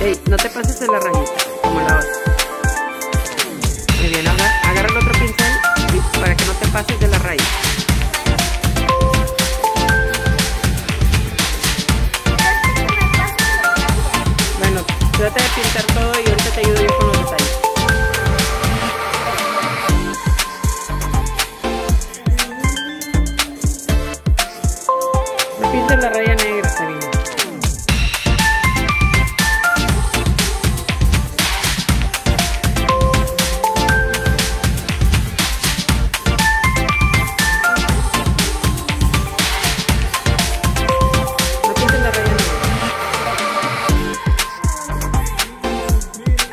Ey, no te pases de la rayita, como la otra. Muy bien, ahora agarra el otro pincel para que no te pases de la raya. Bueno, trata de pintar todo y ahorita te ayudo yo con los detalles. No pintes la raya negra, Karina.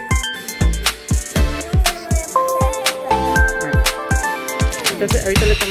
Entonces ahorita le